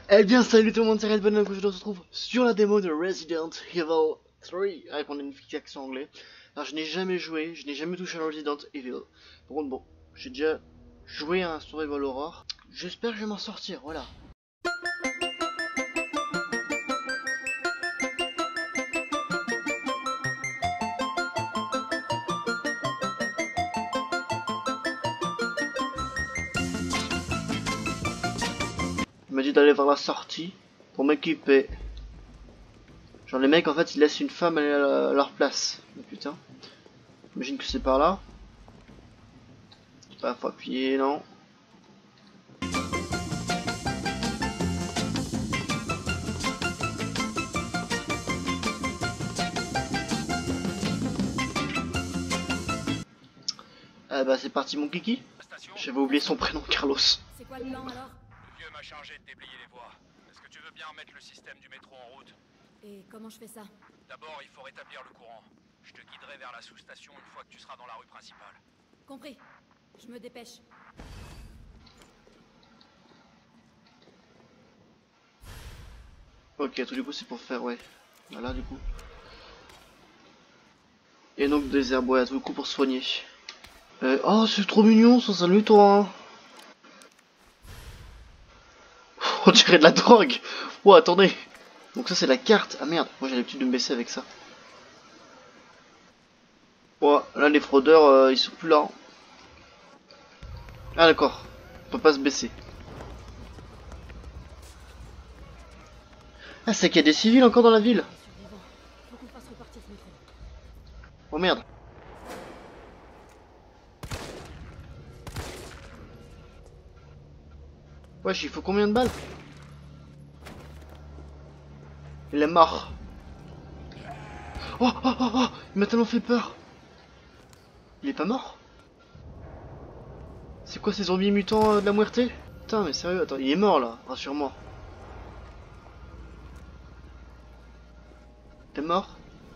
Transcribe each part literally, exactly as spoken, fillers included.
Eh bien salut tout le monde, c'est Red Bonhomme, je se retrouve sur la démo de Resident Evil trois avec mon magnifique accent anglais. Alors je n'ai jamais joué, je n'ai jamais touché à Resident Evil. Par contre bon, j'ai déjà joué à un survival horror. J'espère que je vais m'en sortir, voilà. Il m'a dit d'aller vers la sortie pour m'équiper. Genre les mecs en fait ils laissent une femme aller à leur place. Oh, putain. J'imagine que c'est par là. Ah, faut appuyer, non. Ah bah c'est parti mon kiki. J'avais oublié son prénom, Carlos. C'est quoi le plan alors? Le vieux m'a chargé de déblayer les voies. Est-ce que tu veux bien remettre le système du métro en route? Et comment je fais ça? D'abord, il faut rétablir le courant. Je te guiderai vers la sous-station une fois que tu seras dans la rue principale. Compris. Je me dépêche. Ok, tout du coup c'est pour faire, ouais. Voilà du coup. Et donc des herbes, ouais, tout le coup pour soigner. Euh, oh, c'est trop mignon, ça, salut toi. On dirait de la drogue. Oh, attendez. Donc ça c'est la carte. Ah merde, moi j'ai l'habitude de me baisser avec ça. Oh, là les fraudeurs, euh, ils sont plus là. Ah d'accord, on peut pas se baisser. Ah, c'est qu'il y a des civils encore dans la ville. Faut qu'on fasse repartir ce métro. Oh merde. Wesh, il faut combien de balles? Il est mort. Oh, oh, oh, oh, il m'a tellement fait peur. Il est pas mort? C'est quoi ces zombies mutants euh, de la muerte? Putain, mais sérieux, attends, il est mort là, rassure-moi. T'es mort?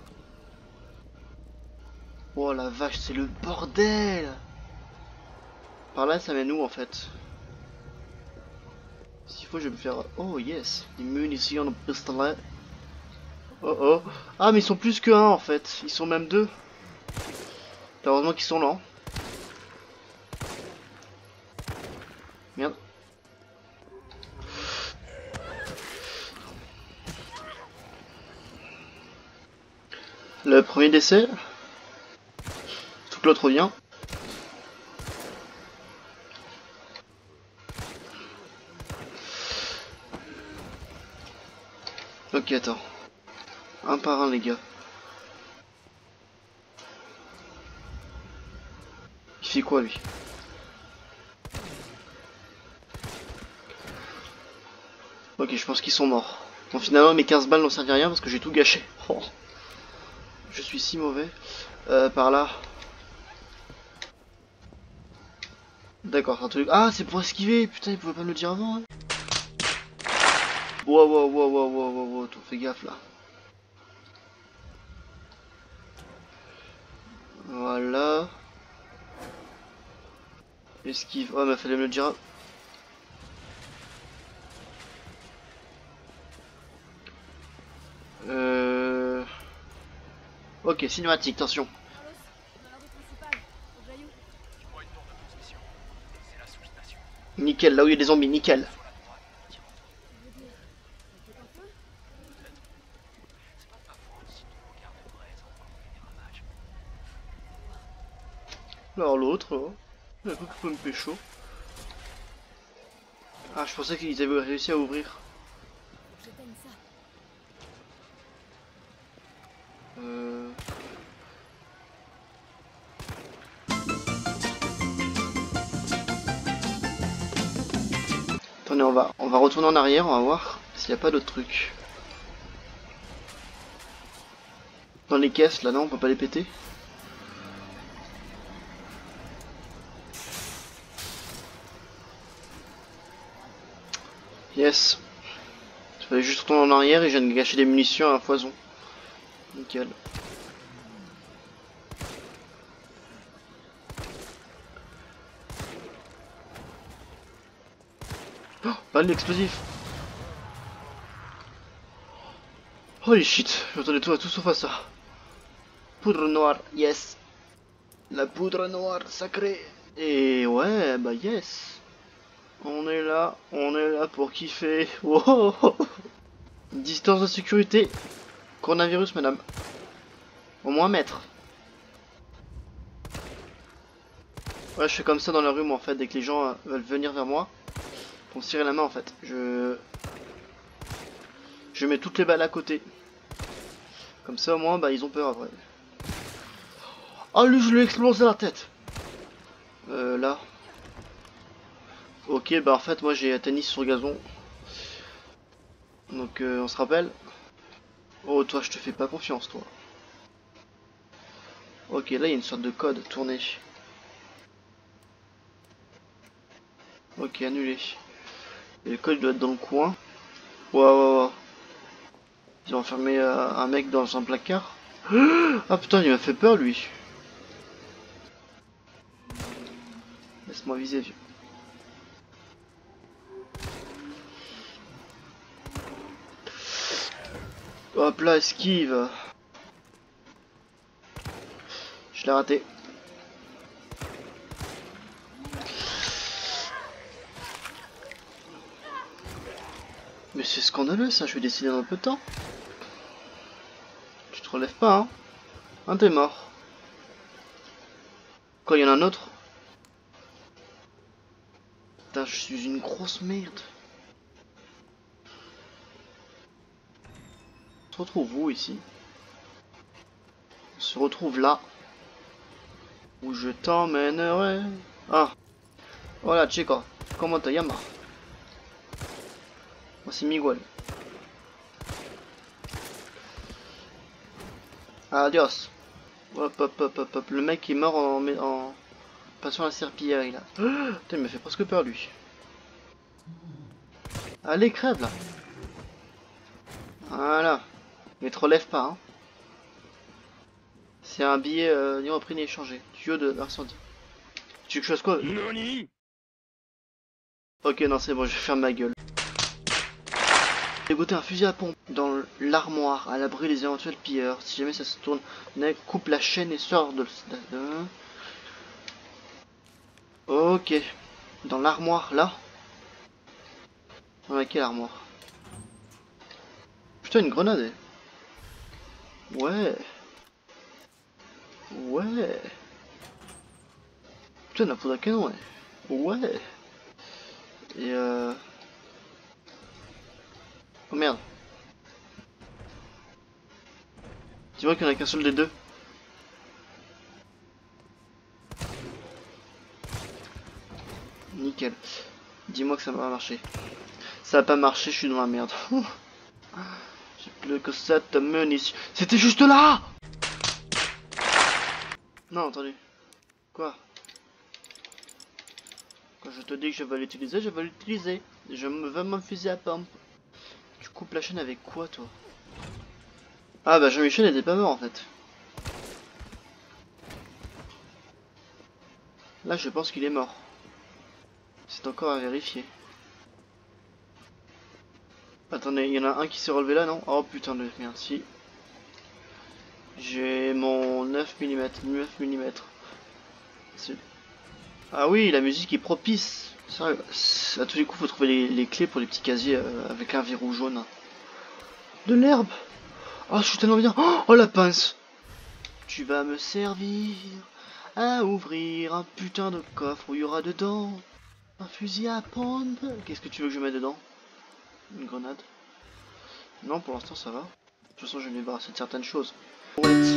Oh la vache, c'est le bordel. Par là, ça mène où en fait? S'il faut, je vais me faire... Oh yes, des munitions de pistolet. Oh oh. Ah, mais ils sont plus que un en fait. Ils sont même deux. Heureusement qu'ils sont là. Merde. Le premier décès. Tout que l'autre vient. Ok, attends. Un par un, les gars. Il fait quoi, lui? Ok, je pense qu'ils sont morts. Bon, finalement, mes quinze balles n'ont servi à rien parce que j'ai tout gâché. Oh. Je suis si mauvais. Euh, par là. D'accord, un truc. Ah, c'est pour esquiver. Putain, il pouvait pas me le dire avant. Hein. Wow, wow, wow, wow, wow, wow, wow. T'en fais gaffe là. Voilà. Esquive. Oh, mais fallait me le dire. Euh... Ok, cinématique, attention. Carlos, dans la rue principale. Faut que j'aille où? Tu vois une tour de transmission. C'est la sous-station. Nickel, là où il y a des zombies, nickel. Sur la droite. Tiens, Je veux dire, ça fait un feu? c'est pas de ma faute si ton regard de braise a encore fait des ravages. Alors l'autre, oh. Il y a un truc qui peut me pécho. Ah, je pensais qu'ils avaient réussi à ouvrir. Faut que j'éteigne ça. Euh... Attendez, on va, on va retourner en arrière, on va voir s'il n'y a pas d'autres trucs. Dans les caisses, là non, on peut pas les péter. Yes. Il fallait juste retourner en arrière et je viens de gâcher des munitions à foison. Nickel. Oh, balle d'explosif. Holy shit, j'entendais tout, tout sauf à ça. Poudre noire, yes. La poudre noire sacrée. Et ouais, bah yes. On est là, on est là pour kiffer. Wow. Distance de sécurité. Coronavirus, madame. Au moins un mètre. Ouais, je fais comme ça dans la rue, moi, en fait, dès que les gens euh, veulent venir vers moi. Pour me tirer la main, en fait. Je... Je mets toutes les balles à côté. Comme ça, au moins, bah, ils ont peur, après. Ah, lui, je lui ai explosé la tête. Euh, là. Ok, bah, en fait, moi, j'ai un tennis sur gazon. Donc, euh, on se rappelle. Oh, toi, je te fais pas confiance, toi. Ok, là, il y a une sorte de code tourné. Ok, annulé. Et le code doit être dans le coin. Waouh, waouh, waouh. Ils ont enfermé euh, un mec dans un placard. Ah putain, il m'a fait peur, lui. Laisse-moi viser, vieux. Hop là, esquive. Je l'ai raté. Mais c'est scandaleux ça, je vais décider dans un peu de temps. Tu te relèves pas, hein. Hein, t'es mort. Quoi, il y en a un autre? Putain, je suis une grosse merde. On se retrouve où ici? On se retrouve là. Où je t'emmènerai. Ah. Voilà, chico. Comment te llamas? Moi c'est Miguel. Adios. Hop hop hop hop hop. Le mec est mort en, en passant la serpillière là. Oh, putain, il m'a fait presque peur lui. Allez, crève là. Voilà. Mais te relève pas, hein. C'est un billet euh, ni repris ni échangé. Tuyau de l'incendie. Tu veux que je fasse quoi? Nani? Ok, non, c'est bon, je vais faire ma gueule. J'ai goûté un fusil à pompe dans l'armoire à l'abri des éventuels pilleurs. Si jamais ça se tourne, coupe la chaîne et sort de... Ok. Dans l'armoire, là. Dans laquelle armoire? Putain, une grenade. Ouais. Ouais. Putain, la poudre à canon, ouais. Ouais. Et euh... Oh merde. Dis-moi qu'il n'y en a qu'un seul des deux. Nickel. Dis-moi que ça va marcher. Ça va pas marcher, je suis dans la merde. J'ai plus que cette munition. C'était juste là! Non, attendez. Quoi? Quand je te dis que je vais l'utiliser, je vais l'utiliser. Je me veux mon fusil à pompe. Tu coupes la chaîne avec quoi, toi? Ah bah Jean-Michel n'était pas mort en fait. Là je pense qu'il est mort. C'est encore à vérifier. Attendez, il y en a un qui s'est relevé là, non? Oh putain de merde, si. J'ai mon neuf millimètres. neuf millimètres. Ah oui, la musique est propice. Sérieux. À tous les coups, faut trouver les, les clés pour les petits casiers euh, avec un verrou jaune. De l'herbe. Oh, je suis tellement bien. Oh, la pince. Tu vas me servir à ouvrir un putain de coffre où il y aura dedans un fusil à pompe. Qu'est-ce que tu veux que je mette dedans? Une grenade? Non, pour l'instant ça va. De toute façon, je vais me débarrasser de certaines choses. Ouais.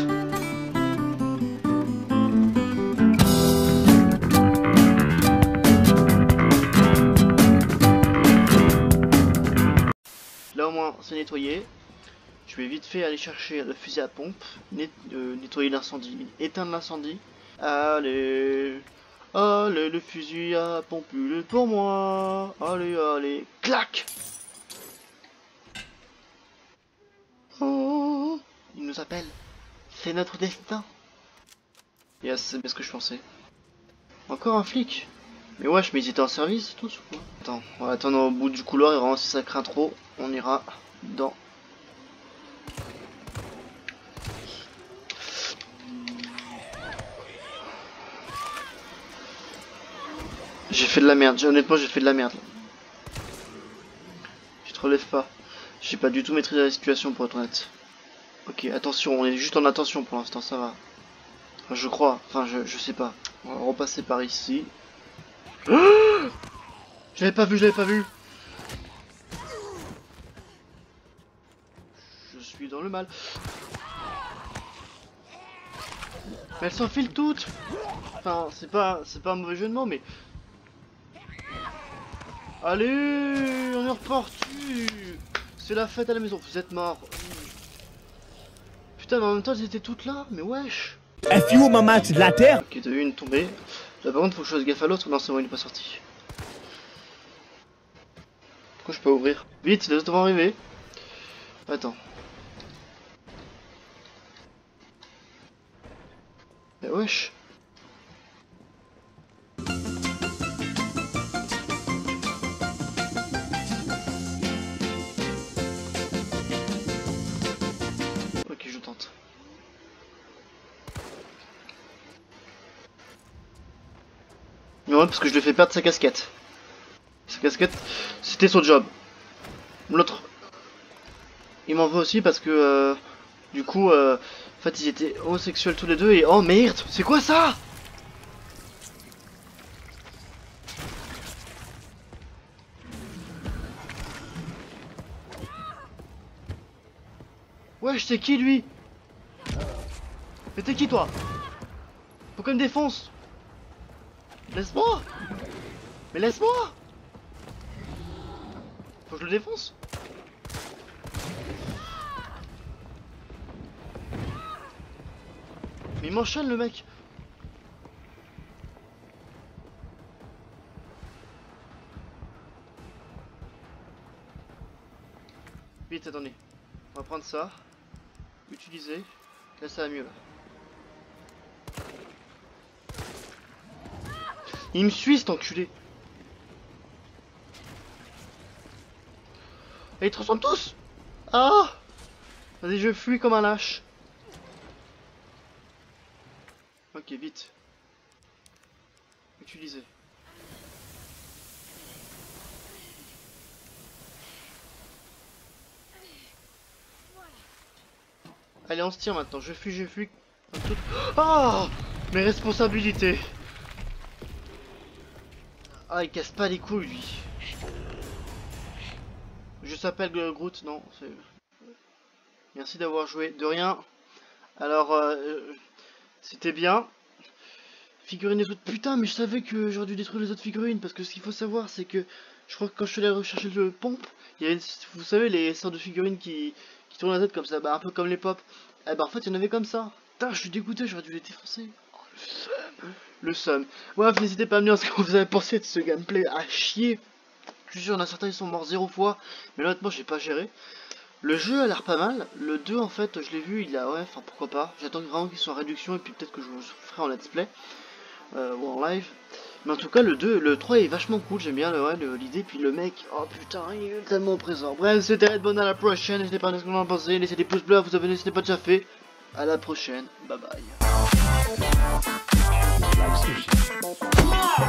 Là au moins c'est nettoyé. Je vais vite fait aller chercher le fusil à pompe, net, euh, nettoyer l'incendie, éteindre l'incendie. Allez, allez, le fusil à pompe, il est pour moi. Allez, allez, clac. Oh, il nous appelle. C'est notre destin. Yes, c'est bien ce que je pensais. Encore un flic. Mais wesh, mais ils étaient en service tous ou quoi? Attends, on va attendre au bout du couloir et vraiment si ça craint trop, on ira dans J'ai fait de la merde, honnêtement j'ai fait de la merde. Je te relève pas. J'ai pas du tout maîtrisé la situation pour être honnête. Ok, attention, on est juste en attention pour l'instant, ça va. Enfin, je crois, enfin je, je sais pas. On va repasser par ici. Oh, je l'avais pas vu, je l'avais pas vu. Je suis dans le mal. Mais elles s'enfilent toutes. Enfin, c'est pas, c'est pas un mauvais jeu de mots, mais... Allez, on est reparti. C'est la fête à la maison, vous êtes morts. Putain, mais en même temps, elles étaient toutes là, mais wesh. F U, maman, c'est de la terre. Ok, t'as eu une tombée. Là, par contre, faut que je fasse gaffe à l'autre. Non, c'est bon, il est pas sorti. Pourquoi je peux pas ouvrir? Vite, les autres vont arriver. Attends. Mais wesh. Ok, je tente. Mais ouais, parce que je lui ai fait perdre sa casquette. Sa casquette, c'était son job. L'autre, il m'en veut aussi parce que, euh, du coup, euh, en fait, ils étaient homosexuels tous les deux et... Oh merde, c'est quoi ça? Wesh, c'est qui lui? Mais t'es qui toi? Pourquoi il me défonce? Laisse-moi! Mais laisse-moi! Faut que je le défonce? Mais il m'enchaîne le mec! Vite, attendez. On va prendre ça. Utiliser. Là, ça va mieux là. Il me suit cet enculé. Et ils transforment tous. Ah. Vas-y, je fuis comme un lâche. Ok, vite. Utiliser. Allez, on se tire maintenant. Je fuis, je fuis. Ah, mes responsabilités. Ah, il casse pas les couilles, lui. Je s'appelle Groot, non. Merci d'avoir joué. De rien. Alors, euh, c'était bien. Figurines et tout. Putain, mais je savais que j'aurais dû détruire les autres figurines. Parce que ce qu'il faut savoir, c'est que je crois que quand je suis allé rechercher le pompe, il y avait, vous savez, les sortes de figurines qui, qui tournent la tête comme ça. Bah, un peu comme les pop. Eh bah, en fait, il y en avait comme ça. Putain, je suis dégoûté, j'aurais dû les défoncer. Oh, le seum. Le seum. Bref, n'hésitez pas à me dire ce que vous avez pensé de ce gameplay à chier. Je suis sûr, il y en a certains, ils sont morts zéro fois. Mais là, honnêtement, j'ai pas géré. Le jeu a l'air pas mal. Le deux, en fait, je l'ai vu, il a... Ouais, enfin, pourquoi pas. J'attends vraiment qu'il soit en réduction et puis peut-être que je vous ferai en let's play. Euh, ou en live. Mais en tout cas, le deux, le trois est vachement cool. J'aime bien l'idée. Ouais, puis le mec, oh putain, il est tellement présent. Bref, c'était Redbone, à la prochaine. N'hésitez pas à dire ce que vous en pensez. Laissez des pouces bleus à vous abonner si ce n'est pas déjà fait. À la prochaine. Bye bye.